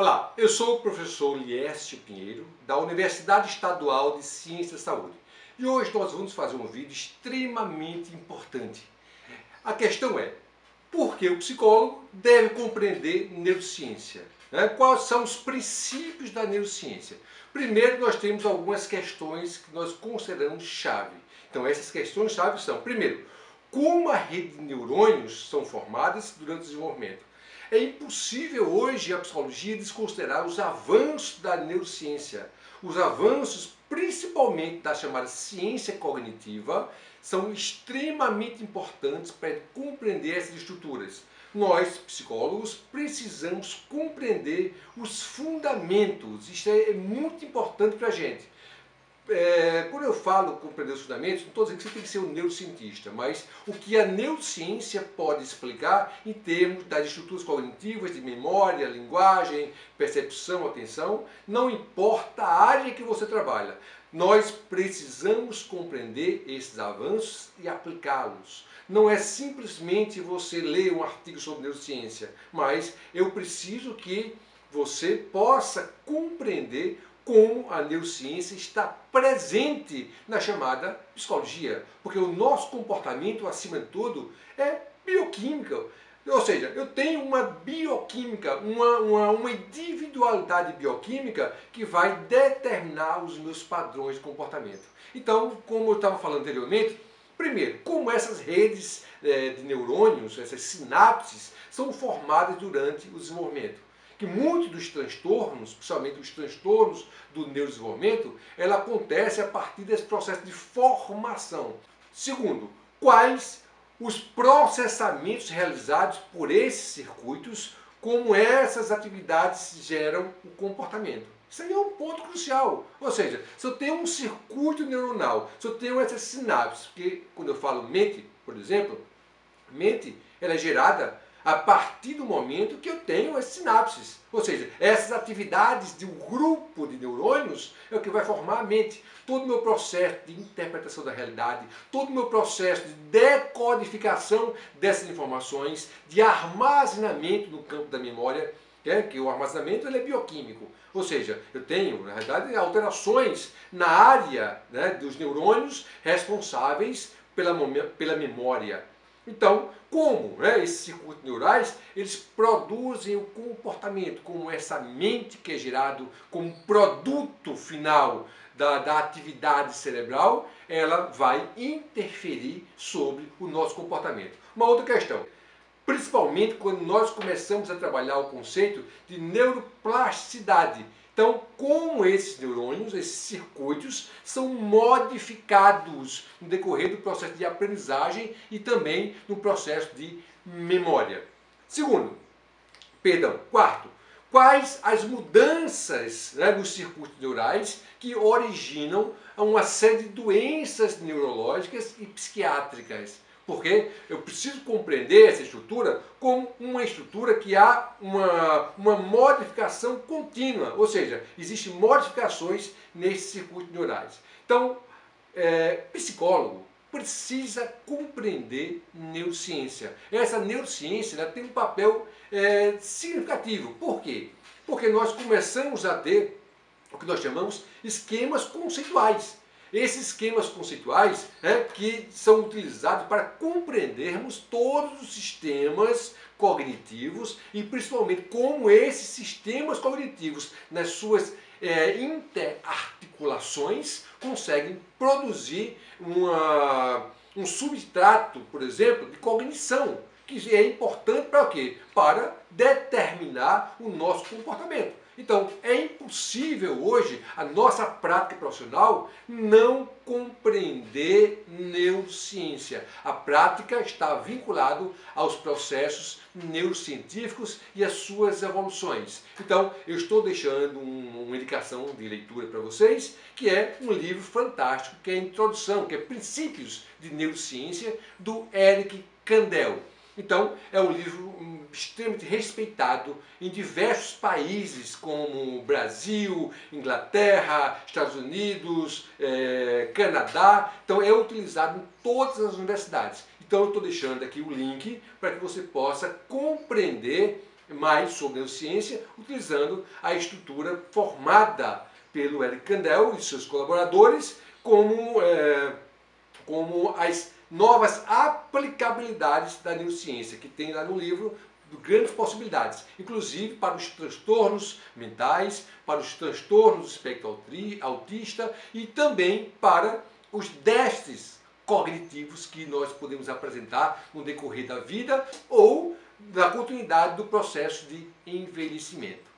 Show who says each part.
Speaker 1: Olá, eu sou o professor Liércio Pinheiro, da Universidade Estadual de Ciência da Saúde. E hoje nós vamos fazer um vídeo extremamente importante. A questão é, por que o psicólogo deve compreender neurociência? Quais são os princípios da neurociência? Primeiro, nós temos algumas questões que nós consideramos chave. Então, essas questões chave são, primeiro, como a rede de neurônios são formadas durante o desenvolvimento. É impossível hoje a psicologia desconsiderar os avanços da neurociência. Os avanços, principalmente da chamada ciência cognitiva, são extremamente importantes para compreender essas estruturas. Nós, psicólogos, precisamos compreender os fundamentos. Isso é muito importante para a gente. Quando eu falo compreender os fundamentos, não estou dizendo que você tem que ser um neurocientista, mas o que a neurociência pode explicar em termos das estruturas cognitivas, de memória, linguagem, percepção, atenção, não importa a área que você trabalha. Nós precisamos compreender esses avanços e aplicá-los. Não é simplesmente você ler um artigo sobre neurociência, mas eu preciso que você possa compreender como a neurociência está presente na chamada psicologia. Porque o nosso comportamento, acima de tudo, é bioquímica. Ou seja, eu tenho uma bioquímica, uma individualidade bioquímica que vai determinar os meus padrões de comportamento. Então, como eu estava falando anteriormente, primeiro, como essas redes de neurônios, essas sinapses, são formadas durante o desenvolvimento. Que muitos dos transtornos, principalmente os transtornos do neurodesenvolvimento, ela acontece a partir desse processo de formação. Segundo, quais os processamentos realizados por esses circuitos, como essas atividades geram o comportamento. Isso aí é um ponto crucial. Ou seja, se eu tenho um circuito neuronal, se eu tenho essas sinapses, porque quando eu falo mente, por exemplo, mente ela é gerada a partir do momento que eu tenho as sinapses. Ou seja, essas atividades de um grupo de neurônios é o que vai formar a mente. Todo o meu processo de interpretação da realidade, todo o meu processo de decodificação dessas informações, de armazenamento no campo da memória, que o armazenamento ele é bioquímico. Ou seja, eu tenho, na realidade, alterações na área dos neurônios responsáveis pela memória. Então, como esses circuitos neurais, eles produzem o comportamento, como essa mente que é gerado como produto final da atividade cerebral, ela vai interferir sobre o nosso comportamento. Uma outra questão, principalmente quando nós começamos a trabalhar o conceito de neuroplasticidade. Então, como esses neurônios, esses circuitos, são modificados no decorrer do processo de aprendizagem e também no processo de memória. Quarto, quais as mudanças nos circuitos neurais que originam uma série de doenças neurológicas e psiquiátricas. Porque eu preciso compreender essa estrutura como uma estrutura que há uma modificação contínua, ou seja, existem modificações nesses circuitos neurais. Então, psicólogo precisa compreender neurociência. Essa neurociência ela tem um papel significativo. Por quê? Porque nós começamos a ter o que nós chamamos esquemas conceituais. Esses esquemas conceituais que são utilizados para compreendermos todos os sistemas cognitivos e principalmente como esses sistemas cognitivos, nas suas interarticulações, conseguem produzir um substrato, por exemplo, de cognição, que é importante para o quê? Para determinar o nosso comportamento. Então, é impossível hoje a nossa prática profissional não compreender neurociência. A prática está vinculada aos processos neurocientíficos e às suas evoluções. Então, eu estou deixando uma indicação de leitura para vocês, que é um livro fantástico, que é a Introdução, que é Princípios de Neurociência, do Eric Kandel. Então, é um livro extremamente respeitado em diversos países, como Brasil, Inglaterra, Estados Unidos, Canadá. Então, é utilizado em todas as universidades. Então, eu estou deixando aqui o link para que você possa compreender mais sobre neurociência, utilizando a estrutura formada pelo Eric Kandel e seus colaboradores, como as novas aplicabilidades da neurociência, que tem lá no livro grandes possibilidades, inclusive para os transtornos mentais, para os transtornos do espectro autista e também para os déficits cognitivos que nós podemos apresentar no decorrer da vida ou na continuidade do processo de envelhecimento.